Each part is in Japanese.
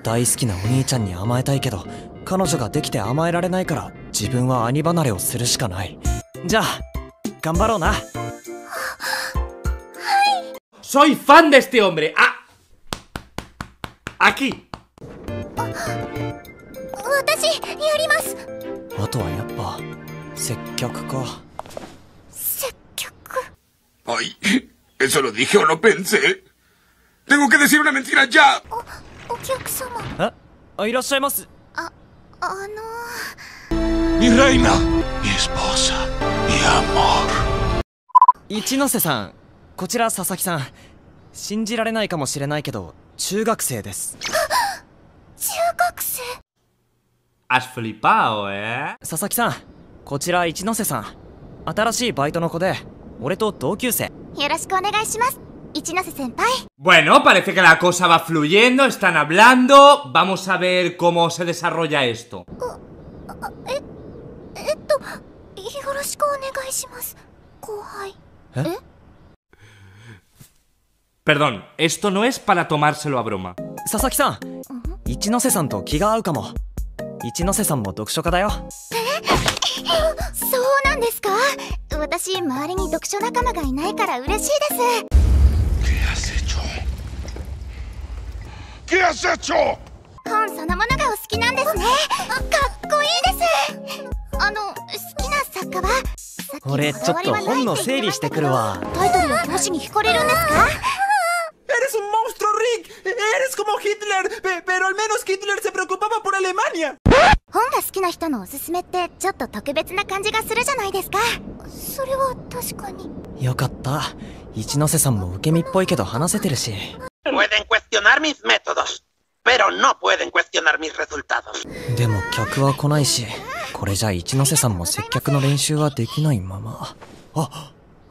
大好きなお兄ちゃんに甘えたいけど、彼女ができて甘えられないから自分は兄離れをするしかない。じゃあ頑張ろうな。 Soy fan de este hombre. Ah, aquí. 私やります。 あとはやっぱ接客か。 接客。 Ay, eso lo dije o lo pensé. Tengo que decir una mentira ya. お客様。 いらっしゃいます。 Mi reina, mi esposa, mi amor. 一ノ瀬さん、こちら佐々木さん。信じられないかもしれないけど中学生です。 中学生。 Has flipado, ¿eh? 佐々木さん、こちら一ノ瀬さん。新しいバイトの子で俺と同級生。 よろしくお願いします、一ノ瀬先輩。 Bueno, parece que la cosa va fluyendo, están hablando. Vamos a ver cómo se desarrolla esto. よろしくお願いします、後輩。 Perdón, esto no es para tomárselo a broma. 佐々木さん、一ノ瀬さんと気が合うかも。一ノ瀬さんも読書家だよ。 そうなんですか。私周りに読書仲間がいないから嬉しいです。 ¿Qué has hecho? ¿Qué has hecho? 本そのものがお好きなんですね。かっこいいです。好きな作家は。 俺ちょっと本の整理してくるわ。 タイトルの表紙に惹かれるんですか。 ¡Eres un monstruo, Rick! ¡Eres como Hitler! ¡Pero al menos Hitler se preocupaba por Alemania! 本が好きな人のおすすめってちょっと特別な感じがするじゃないですか。それは確かに。 よかった。一ノ瀬さんも受け身っぽいけど話せてるし。 Pueden cuestionar mis métodos, pero no pueden cuestionar mis resultados. でも客は来ないし、これじゃ一ノ瀬さんも接客の練習はできないまま。あ、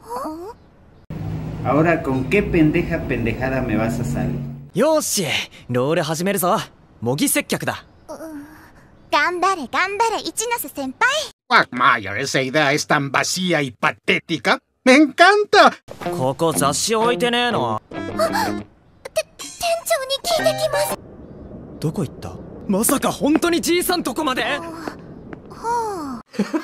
Ahora, ¿con qué pendejada me vas a salir? よーし、ロール始めるぞ。模擬接客だ。 頑張れ頑張れ一ノ瀬先輩。 Quagmire, esa idea es tan vacía y patética. ¡Me encanta! ここ雑誌置いてねえの。 店長に聞いてきます。 どこ行った？まさか本当にじいさんとこまで？ は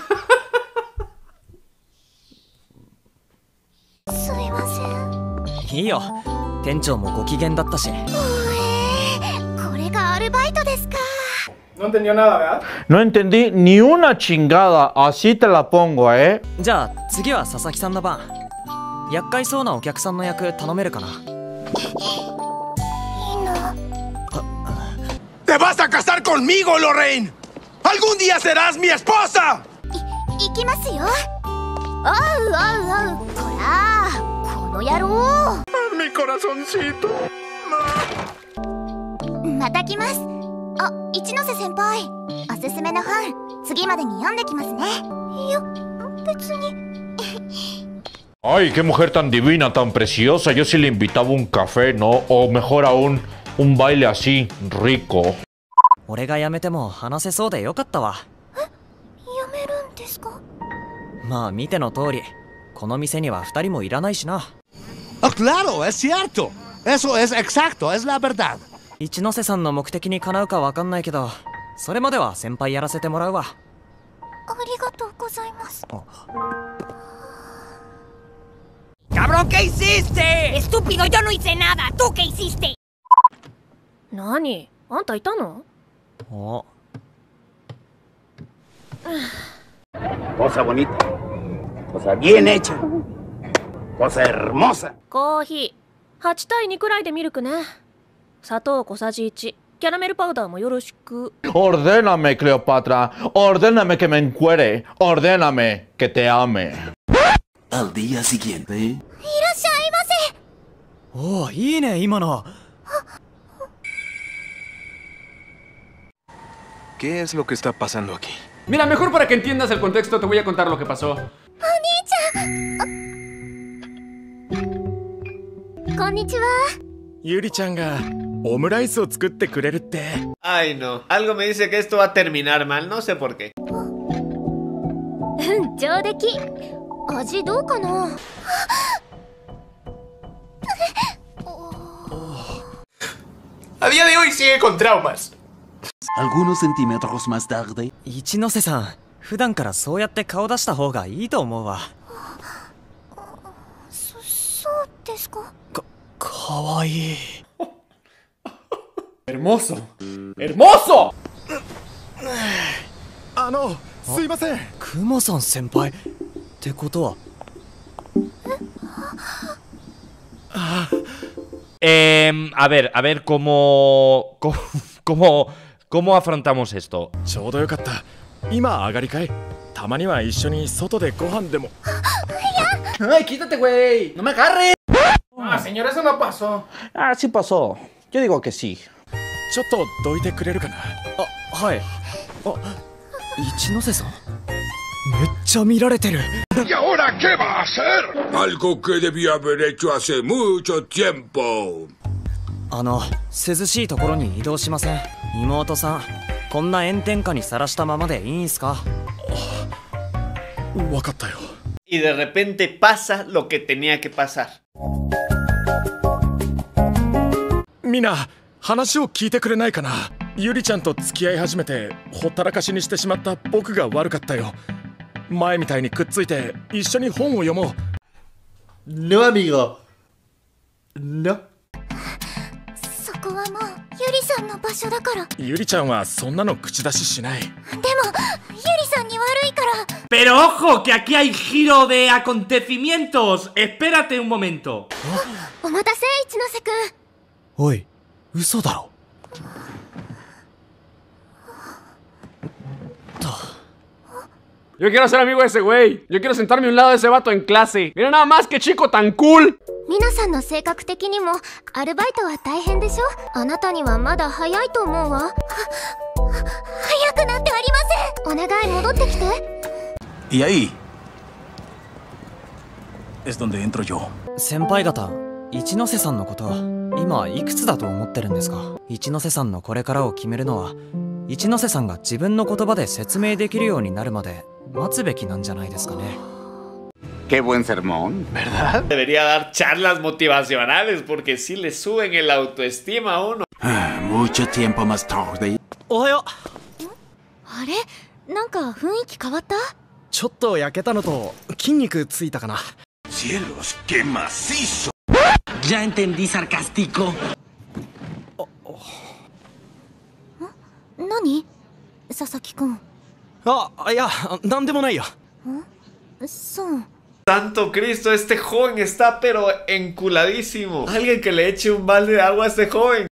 あ。すいません。 いいよ。店長もご機嫌だったし。 これがアルバイトですか。 No entendió nada, ¿verdad? No entendí ni una chingada, así te la pongo, ¿eh? じゃあ次は佐々木さんの番。厄介そうなお客さんの役頼めるかな。 ¡Te vas a casar conmigo, Lorraine! ¡Algún día serás mi esposa! 行きますよ。こらこの野郎。 Mi corazoncito. また来ます。一ノ瀬先輩、おすすめの本次までに読んできますね。いや別に。 Ay, qué mujer tan divina, tan preciosa. Yo sí le invitaba un café, ¿no? O mejor aún, un baile así, rico. 俺が辞めても話せそうでよかったわ。 辞めるんですか。 まあ見ての通り、この店には2人もいらないしな。 ¡Claro, es cierto! Eso es exacto, es la verdad. 一ノ瀬さんの目的にかなうかわかんないけど、それまでは先輩やらせてもらうわ。 ありがとうございます。 ¡Cabrón, qué hiciste! ¡Estúpido! ¡Yo no hice nada! ¿Tú qué hiciste? 何？あんたいたの？ Cosa bonita, cosa bien hecha, cosa hermosa. コーヒー8対2くらいでミルクね。砂糖小さじ1、キャラメルパウダーもよろしく。 Ordéname, Cleopatra. Ordéname que me encuere. Ordéname que te ame. Al día siguiente. いらっしゃいませ。 おお、いいね今の。 ¿Qué es lo que está pasando aquí? Mira, mejor para que entiendas el contexto te voy a contar lo que pasó. お兄ちゃん。こんにちは。 ゆりちゃんがオムライスを作ってくれるって。 Ay no, algo me dice que esto va a terminar mal, no sé por qué. 上出来。味どうかな。 A día de hoy sigue con traumas. Algunos centímetros más tarde. 一ノ瀬さん、普段からそうやって顔出した方がいいと思うわ。 そうですか。 かわいい。 Hermoso. Hermoso. すいません。 クモさん先輩ってことは。 A ver cómo afrontamos esto. ちょうどよかった。今上がりかい？たまには一緒に外でご飯でも。 Ay, quítate, güey. No me agarres. Ah, señor, eso no pasó. Ah, sí pasó. Yo digo que sí. ちょっとどいてくれるかな？ はい。一ノ瀬さん、めっちゃ見られてる。 ¿Y ahora qué va a hacer? Algo que debía haber hecho hace mucho tiempo. 涼しいところに移動しません？妹さん、こんな炎天下にさらしたままでいいんすか？ わかったよ。 Y de repente pasa lo que tenía que pasar. みんな、話を聞いてくれないかな。ゆりちゃんと付き合い始めてほったらかしにしてしまった僕が悪かったよ。前みたいにくっついて一緒に本を読もう。 No, amigo. No. そこはもうゆりさんの場所だから。 ゆりちゃんはそんなの口出ししない。 でもゆりさんに悪いから。 Pero ojo, que aquí hay giro de acontecimientos. Espérate un momento. お待たせ、一ノ瀬くん。 おい、嘘だろ。 Yo quiero ser amigo de ese güey. Yo quiero sentarme a un lado de ese vato en clase. Mira nada más que chico tan cool. 皆さんの性格的にもアルバイトは大変でしょ。あなたにはまだ早いと思うわ。早くなってありません。お願い戻ってきて。 Y ahí es donde entro yo. 先輩方、一ノ瀬さんのこと今いくつだと思ってるんですか？一ノ瀬さんのこれからを決めるのは一ノ瀬さんが自分の言葉で説明できるようになるまで待つべきなんじゃないですかね。 Qué buen sermón, ¿verdad? Debería dar charlas motivacionales porque sí le suben el autoestima a uno. Mucho tiempo más tarde. おはよう。 あれ、なんか雰囲気変わった？ ちょっと焼けたのと筋肉ついたかな。Cielos, qué macizo. Ya entendí sarcástico. 何？佐々木くん。 いや、なんでもないよ。 そう。 Santo Cristo, este joven está pero enculadísimo. Alguien que le eche un balde de agua a este joven.